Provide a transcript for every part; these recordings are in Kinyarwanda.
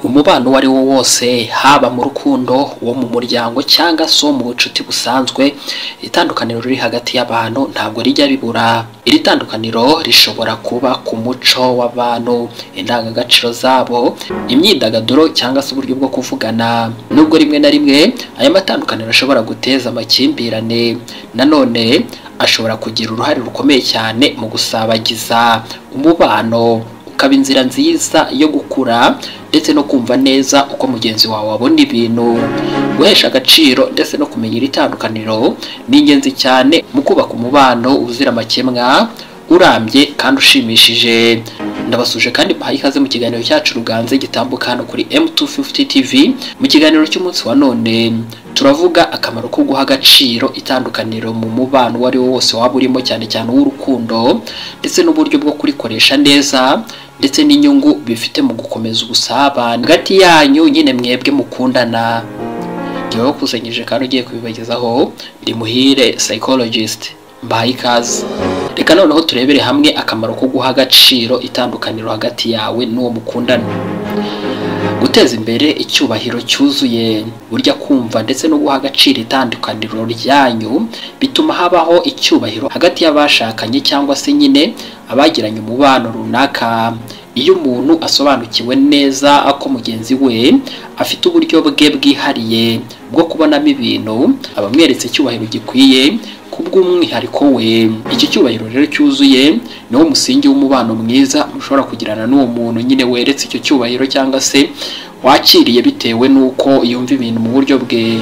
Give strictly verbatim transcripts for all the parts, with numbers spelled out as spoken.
umubano wari wo wose, haba mu rukundo, wo mu muryango cyangwa so mu bucuti busanzwe, itandukaniro riri hagati y'abantu ntabwo rijya bibura. Iri tandukaniro rishobora kuba ku muco w'abantu, indangagaciro zabo, imyidagaduro cyangwa se uburyo bwo kuvugana. Nubwo rimwe na rimwe aya matandukaniro ashobora guteza amakimbirane, nanone ashobora kugira uruhare rukomeye cyane mu gusabagiza umubano, ukaba inzira nziza yo gukura ndetse no kumva neza uko mugenzi wawe abona ibintu. Guhesha agaciro ndetse no kumenya iri tandukaniro ni ingenzi cyane mu kubaka umubano uzira amakemwa, urambye kandi ushimishije. Ndabasuje kandi bahaye ikaze mu kiganiro cyacu Ruganze gitambuka hano kuri M two fifty T V. Mu kiganiro cy'umunsi wa none turavuga akamaro ko guha agaciro itandukaniro mu mubano wari wo wose waba urimo, cyane cyane w'urukundo, ndetse n'uburyo bwo kurikoresha neza, ndetse n'inyungu bifite mu gukomeza ubusabane hagati yanyu nyine mwebwe mukundana. Ngiye kusanyije kandi ugiye kubibagezaho ndi Muhire psychologist. Mbahaye ikaze. Reka noneho turebere hamwe akamaro ko guha agaciro itandukaniro hagati yawe n'uwo mukundana. Guteza imbere icyubahiro cyuzuye, burya kumva ndetse no guha agaciro itandukaniro ryanyu bituma habaho icyubahiro hagati y'abashakanye cyangwa se nyine abagiranye umubano runaka. Iyo umuntu asobanukiwe neza ko mugenzi we afite uburyo bwe bwihariye bwo kubonamo ibintu, abamweretse icyubahiro gikwiye kubw'umwihariko we. Iki cyubahiro rero cyuzuye niwo musingi w'umubano mwiza mushobora kugirana n'uwo muntu nyine weretse icyo cyubahiro cyangwa se wakiriye bitewe n'uko yumva ibintu mu buryo bwe.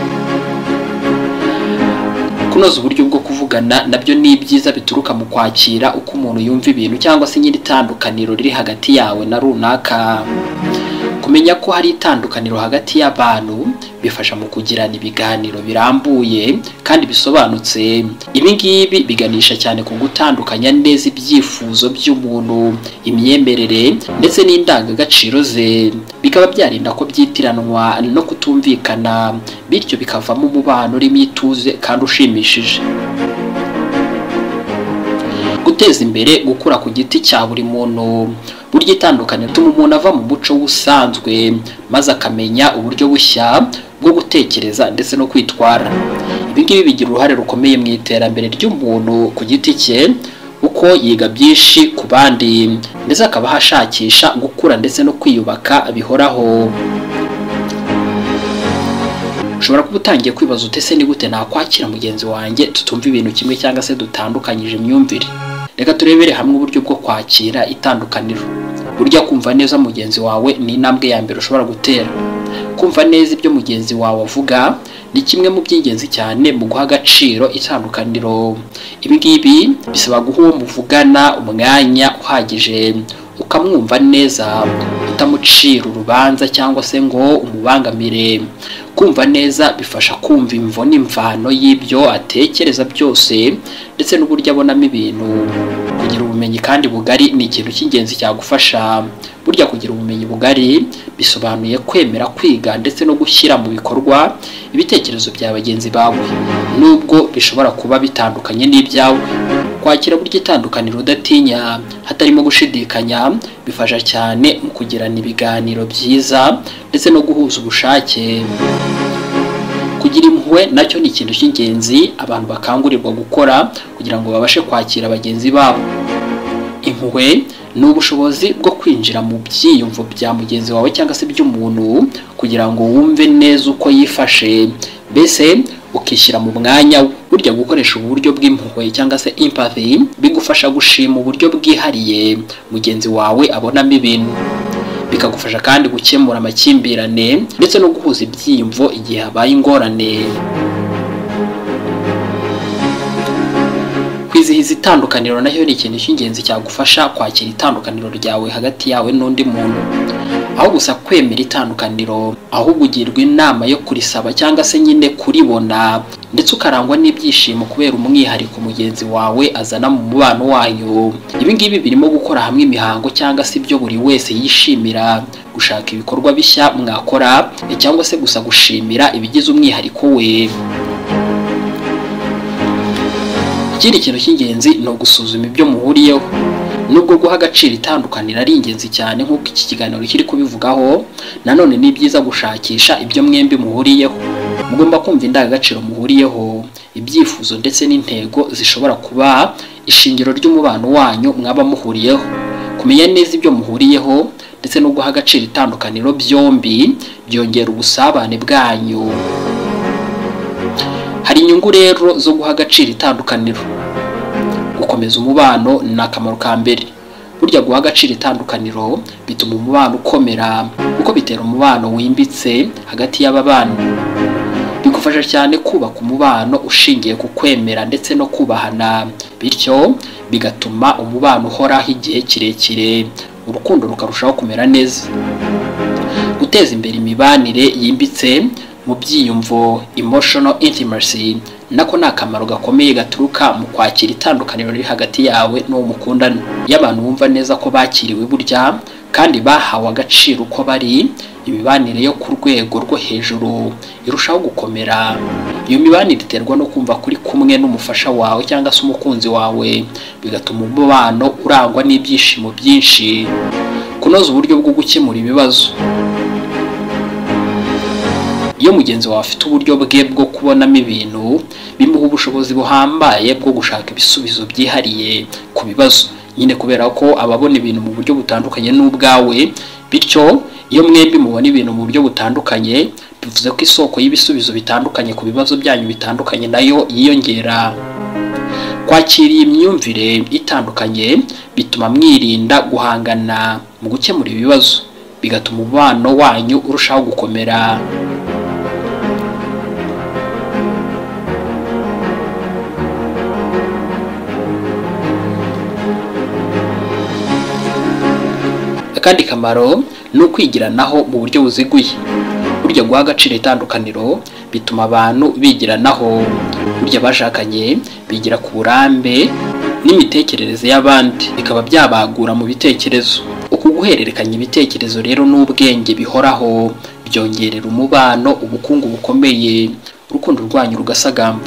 Kunoza uburyo bwo kuvugana nabyo ni byiza bituruka mu kwakira uko umuntu yumva ibintu cyangwa se nyine itandukaniro riri hagati yawe na runaka. Kumenya ko hari itandukaniro hagati y'abantu bifasha mu kugirana ibiganiro birambuye kandi bisobanutse. Ibi ngibi biganisha cyane ku gutandukanya neza ibyifuzo by'umuntu, imyemerere ndetse n'indangagaciro ze, bikaba byarinda ko byitiranwa no kutumvikana, bityo bikavamo umubano urimo ituze kandi ushimishije. Guteza imbere gukura ku giti cya buri muntu, burya itandukaniro rituma umuntu ava mu muco usanzwe maze akamenya uburyo bushya bwo gutekereza ndetse no kwitwara. Ibi ngibi bigira uruhare rukomeye mu iterambere ry'umuntu ku giti cye, uko yiga byinshi ku bandi ndetse akaba hashakisha gukura ndetse no kwiyubaka bihoraho. Ushobora kuba utangiye kwibaza utese ni gute nakwakira mugenzi wanjye tutumva ibintu kimwe cyangwa se dutandukanyije imyumvire. Reka turebere hamwe uburyo bwo kwakira itandukaniro. Burya kumva neza mugenzi wawe ni intambwe ya mbere ushobora gutera. Kumva neza ibyo mugenzi wawe avuga ni kimwe mu by'ingenzi cyane mu guha agaciro itandukaniro. Ibi ngibi bisaba guha uwo muvugana umwanya uhagije, ukamwumva neza, utamucira urubanza cyangwa se ngo umubangamire. Kumva neza bifasha kumva imvo n'imvano y'ibyo atekereza byose ndetse n'uburyo abonamo ibintu. Kugira ubumenyi kandi bugari ni ikintu cy'ingenzi cyagufasha. Burya kugira ubumenyi bugari bisobanuye kwemera kwiga ndetse no gushyira mu bikorwa ibitekerezo bya bagenzi bawe, nubwo bishobora kuba bitandukanye n'ibyawe. Kwakira burya itandukaniro udatinya, hatarimo gushidikanya, bifasha cyane mu kugirana ibiganiro byiza ndetse no guhuza ubushake. Kugira impuhwe nacyo ni ikintu cy'ingenzi abantu bakangurirwa gukora kugira ngo babashe kwakira bagenzi babo. Impuhwe ni ubushobozi bwo kwinjira mu byiyumvo bya mugenzi wawe cyangwa se by'umuntu kugira ngo wumve neza uko yifashe, mbese ukishyira mu mwanya. Burya gukoresha uburyo bw'impuhwe cyangwa se empathy bigufasha gushima uburyo bwihariye mugenzi wawe abonamo ibintu, bikagufasha kandi gukemura amakimbirane ndetse no guhuza ibyiyumvo igihe habaye ingorane. Kwizihiza itandukaniro nayo ni ikintu cy'ingenzi cyagufasha kwakira itandukaniro ryawe hagati yawe n'undi muntu. Aho gusa kwemera itandukaniro, ahubwo ugirwa inama yo kurisaba cyangwa se nyine kuribona, ndetse ukarangwa n'ibyishimo kubera umwihariko mugenzi wawe azana mu mubano wanyu. Ibi ngibi birimo gukora hamwe imihango cyangwa se ibyo buri wese yishimira, gushaka ibikorwa bishya mwakora cyangwa se gusa gushimira ibigize umwihariko we. Ikindi kintu cy'ingenzi ni ugusuzuma ibyo muhuriyeho. nubwo guha agaciro itandukaniro ari ingenzi cyane nk'uko iki kiganiro kiri kubivugaho, nanone ni byiza gushakisha ibyo mwembi muhuriyeho. Mugomba kumva indangagaciro muhuriyeho, ibyifuzo ndetse n'intego zishobora kuba ishingiro ry'umubano wanyu mwaba muhuriyeho. Kumenya neza ibyo muhuriyeho ndetse no guha agaciro itandukaniro byombi byongera ubusabane bwanyu. Hari inyungu rero zo guha agaciro itandukaniro. Gukomeza umubano ni akamaro ka mbere. Burya guha agaciro itandukaniro bituma umubano ukomera, kuko bitera umubano wimbitse hagati y'ababana. Bigufasha cyane kubaka umubano ushingiye ku kwemera ndetse no kubahana, bityo bigatuma umubano uhoraho igihe kirekire, urukundo rukarushaho kumera neza. Guteza imbere imibanire yimbitse mu byiyumvo, emotional intimacy, nako ni akamaro gakomeye gaturuka mu kwakira itandukaniro riri hagati yawe n'uwo mukundana. Iyo abantu bumva neza ko bakiriwe burya kandi bahawe agaciro uko bari, imibanire yo ku rwego rwo hejuru irushaho gukomera. Iyo mibanire iterwa no kumva kuri kumwe n'umufasha wawe cyangwa se umukunzi wawe, bigatuma umubano urangwa n'ibyishimo byinshi. Kunoza uburyo bwo gukemura ibibazo. Iyo mugenzi wawe afite uburyo bwe bwo kubonamo ibintu, bimuha ubushobozi buhambaye bwo gushaka ibisubizo byihariye ku bibazo, nyine kubera ko ababona ibintu mu buryo butandukanye n'ubwawe. Bityo iyo mwembi mubona ibintu mu buryo butandukanye, bivuze ko isoko y'ibisubizo bitandukanye ku bibazo byanyu bitandukanye nayo yiyongera. Kwakira iyi myumvire itandukanye bituma mwirinda guhangana mu gukemura ibibazo, bigatuma umubano wanyu urushaho gukomera. Akandi kamaro ni ukwigiranaho mu buryo buziguye. Burya guha agaciro itandukaniro bituma abantu bigiranaho. Burya bashakanye bigira ku burambe n'imitekerereze y'abandi, bikaba byabagura mu bitekerezo. Uku guhererekanya ibitekerezo rero n'ubwenge bihoraho byongerera umubano ubukungu bukomeye, urukundo rwanyu rugasagamba.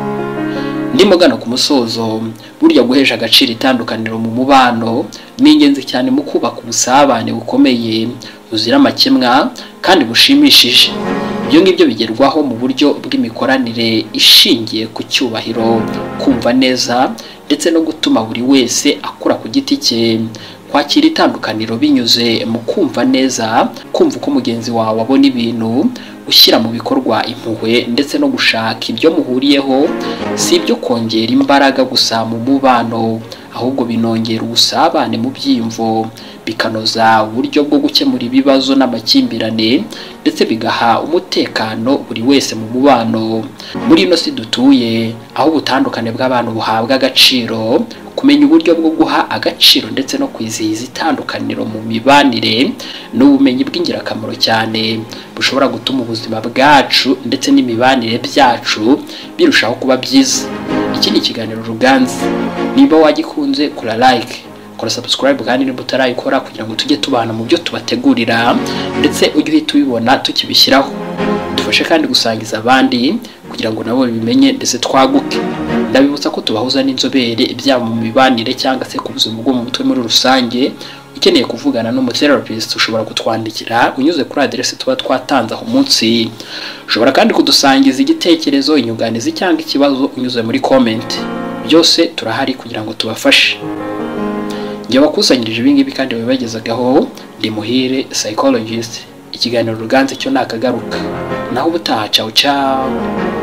Ndimo gana ku musozo, burya guhesha agaciro itandukaniro mu mubano ni ingenzi cyane mu kubaka ubusabane bukomeye, buzira amakemwa kandi bushimishije. Ibyo ngibyo bigerwaho mu buryo bw'imikoranire ishingiye ku cyubahiro, kumva neza ndetse no gutuma buri wese akura ku giti cye. Kwakira itandukaniro binyuze mu kumva neza, kumva uko mugenzi wawe abona ibintu, ushyira mu bikorwa impuhwe ndetse no gushaka ibyo muhuriyeho, si ibyo kongera imbaraga gusa mu mubano, ahubwo binongera ubusabane mu byiyumvo, bikanoza uburyo bwo gukemura ibibazo n'amakimbirane, ndetse bigaha umutekano buri wese mu mubano. Muri ino si dutuye, aho ubutandukane bw'abantu buhabwa agaciro, kumenya uburyo bwo guha agaciro ndetse no kwizihiza itandukaniro mu mibanire n'ubumenyi bw'ingirakamaro cyane, bushobora gutuma ubuzima bwacu ndetse n'imibanire byacu birushaho kuba byiza. Iki ni ikiganiro Ruganzi. Niba wagikunze, kora like, kora subscribe kandi niba utarayikora, kugira ngo tujye tubana mu byo tubategurira ndetse ujye uhita ubibona tukibishyiraho. Dufashe kandi gusangiza abandi kugira ngo nabo bimenye ndetse twaguke. Ndabibutsa ko tubahuza n'inzobere byaba mu mibanire cyangwa se ku buzima bwo mu mutwe muri rusange. Ukeneye kuvugana n'umutherapist ushobora kutwandikira unyuze kuri adresse tuba twatanze aho munsi. Ushobora kandi kudusangiza igitekerezo, inyunganizi cyangwa ikibazo unyuze muri comment. Byose turahari kugira ngo tubafashe. Njye wakusanyirije ibi ngibi kandi babibagezagaho, ndi Muhire psychologist. Ikiganiro Ruganzi cyo nakagaruka. Naho ubutaha, ciao ciao.